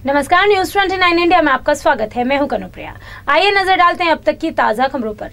नमस्कार, news 29 India में आपका स्वागत है। मैं हूं कनुप्रिया। आइए नजर डालते हैं अब तक की ताजा खबरों पर।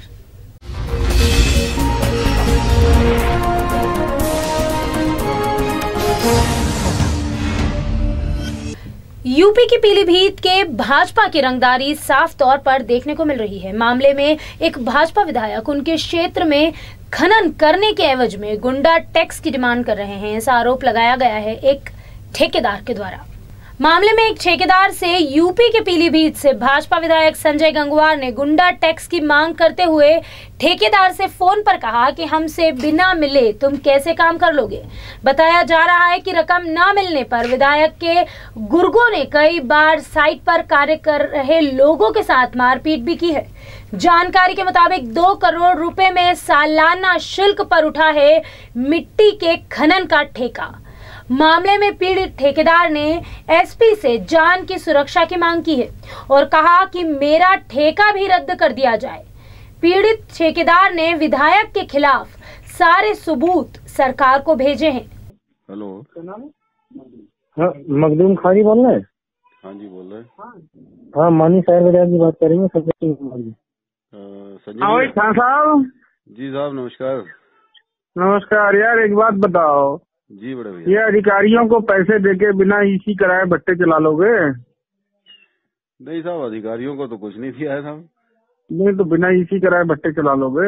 यूपी की पीलीभीत के भाजपा की रंगदारी साफ तौर पर देखने को मिल रही है। मामले में एक भाजपा विधायक उनके क्षेत्र में खनन करने के एवज में गुंडा टैक्स की डिमांड कर रहे हैं। ऐसा आरोप लगाया गया है एक ठेकेदार के द्वारा। मामले में एक ठेकेदार से यूपी के पीलीभीत से भाजपा विधायक संजय गंगवार ने गुंडा टैक्स की मांग करते हुए ठेकेदार से फोन पर कहा कि हमसे बिना मिले तुम कैसे काम कर लोगे। बताया जा रहा है कि रकम न मिलने पर विधायक के गुर्गों ने कई बार साइट पर कार्य कर रहे लोगों के साथ मारपीट भी की है। जानकारी के मुताबिक 2 करोड़ रुपए में सालाना शुल्क पर उठा है मिट्टी के खनन का ठेका। मामले में पीड़ित ठेकेदार ने एसपी से जान की सुरक्षा की मांग की है और कहा कि मेरा ठेका भी रद्द कर दिया जाए। पीड़ित ठेकेदार ने विधायक के खिलाफ सारे सबूत सरकार को भेजे हैं। हेलो, हाँ, मखदूम खानी बोल रहे हैं? हाँ जी, बोल रहे। हाँ, मानी साहब विधायक की बात करेंगे। संजय खान साहब जी साहब, नमस्कार। नमस्कार। यार एक बात बताओ जी बड़े भैया, ये अधिकारियों को पैसे देके बिना ईसी कराए भट्टे चला लोगे? नहीं साहब, अधिकारियों को तो कुछ नहीं दिया है साहब। नहीं तो बिना ईसी कराए भट्टे चला लोगे?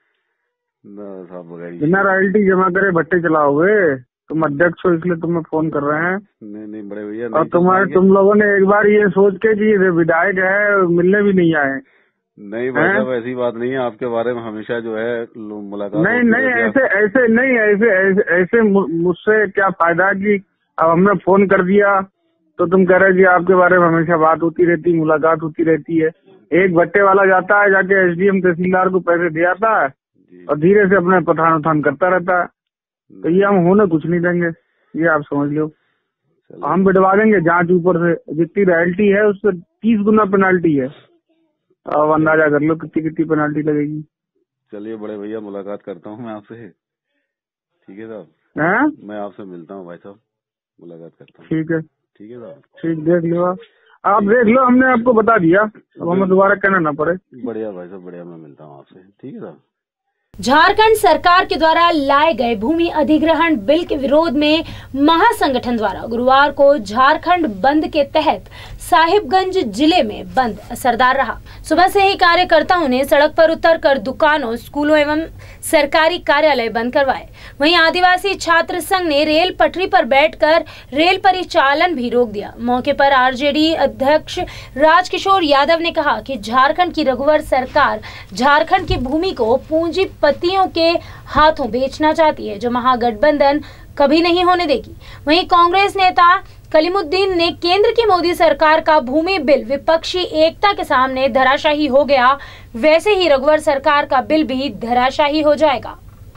ना साहब, बिना रॉयल्टी जमा करे भट्टे चलाओगे? तुम अध्यक्ष हो इसलिए तुम्हें फोन कर रहे हैं। नहीं बड़े भैया, और तुम लोगों ने एक बार ये सोच के कि ये विधायक है मिलने भी नहीं आए। नहीं भाई साहब, ऐसी बात नहीं है। आपके बारे में हमेशा जो है मुलाकात नहीं, ऐसे मुझसे क्या फायदा कि अब हमने फोन कर दिया तो तुम कह रहे जी आपके बारे में हमेशा बात होती रहती, मुलाकात होती रहती है। एक भट्टे वाला जाता है, जाके एसडीएम तहसीलदार को पैसे दे आता है और धीरे से अपने पठान करता रहता है। तो ये हम होने कुछ नहीं देंगे, ये आप समझ लो। हम बिठवा देंगे जांच ऊपर से, जितनी रॉयल्टी है उससे 30 गुना पेनाल्टी है। अब अंदाजा कर लो कितनी पेनाल्टी लगेगी। चलिए बड़े भैया, मुलाकात करता हूँ मैं आपसे। ठीक है साहब, मैं आपसे मिलता हूँ भाई साहब, मुलाकात करता हूँ। ठीक है साहब, ठीक, देख लो आप देख लो, हमने आपको बता दिया, अब हमें दोबारा कहना ना पड़े। बढ़िया भाई साहब, बढ़िया। मैं मिलता हूँ आपसे। ठीक है साहब। झारखंड सरकार के द्वारा लाए गए भूमि अधिग्रहण बिल के विरोध में महासंगठन द्वारा गुरुवार को झारखंड बंद के तहत साहिबगंज जिले में बंद असरदार रहा। सुबह से ही कार्यकर्ताओं ने सड़क पर उतरकर दुकानों, स्कूलों एवं सरकारी कार्यालय बंद करवाए। वहीं आदिवासी छात्र संघ ने रेल पटरी पर बैठकर रेल परिचालन भी रोक दिया। मौके पर आरजेडी अध्यक्ष राजकिशोर यादव ने कहा कि झारखंड की रघुवर सरकार झारखंड की भूमि को पूंजीपतियों के हाथों बेचना चाहती है, जो महागठबंधन कभी नहीं होने देगी। वहीं कांग्रेस नेता कलीमुद्दीन ने केंद्र की मोदी सरकार का भूमि बिल विपक्षी एकता के सामने धराशायी हो गया, वैसे ही रघुवर सरकार का बिल भी धराशायी हो जाएगा।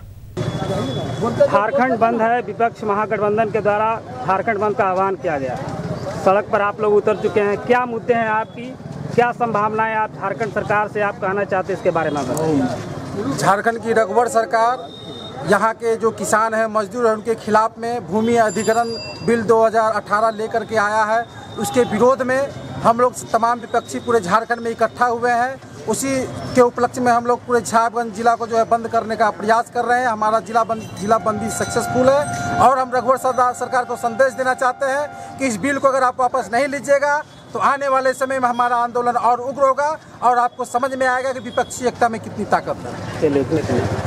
झारखंड बंद है। विपक्ष महागठबंधन के द्वारा झारखंड बंद का आह्वान किया गया। सड़क पर आप लोग उतर चुके हैं। क्या मुद्दे हैं आपकी, क्या संभावनाएं आप झारखंड सरकार से आप कहना चाहते हैं, इसके बारे में बताइए। झारखंड की रघुवर सरकार यहाँ के जो किसान हैं, मजदूर हैं, उनके खिलाफ में भूमि अधिग्रहण बिल 2018 लेकर के आया है। उसके विरोध में हम लोग तमाम विपक्षी पूरे झारखंड में इकट्ठा हुए हैं। उसी के उपलक्ष्य में हम लोग पूरे साहिबगंज जिला को जो है बंद करने का प्रयास कर रहे हैं। हमारा जिला बंदी सक्सेसफुल है और हम रघुवर सरकार को संदेश देना चाहते हैं कि इस बिल को अगर आप वापस नहीं लीजिएगा तो आने वाले समय में हमारा आंदोलन और उग्र होगा और आपको समझ में आएगा कि विपक्षी एकता में कितनी ताकत है।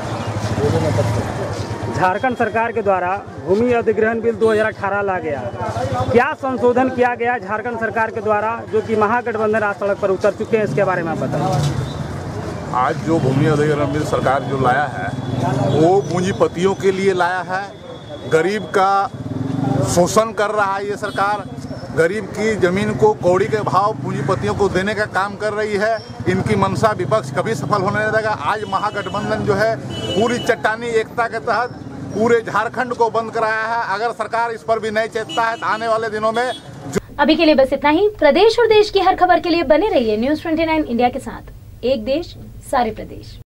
झारखंड सरकार के द्वारा भूमि अधिग्रहण बिल 2018 ला गया, क्या संशोधन किया गया झारखंड सरकार के द्वारा, जो कि महागठबंधन आज सड़क पर उतर चुके हैं, इसके बारे में बताएं। आज जो भूमि अधिग्रहण बिल सरकार जो लाया है वो पूंजीपतियों के लिए लाया है। गरीब का शोषण कर रहा है ये सरकार। गरीब की जमीन को कौड़ी के भाव पूंजीपतियों को देने का काम कर रही है। इनकी मंशा विपक्ष कभी सफल होने नहीं देगा। आज महागठबंधन जो है पूरी चट्टानी एकता के तहत पूरे झारखंड को बंद कराया है। अगर सरकार इस पर भी नहीं चेतता है तो आने वाले दिनों में अभी के लिए बस इतना ही। प्रदेश और देश की हर खबर के लिए बने रहिए न्यूज 29 इंडिया के साथ। एक देश, सारे प्रदेश।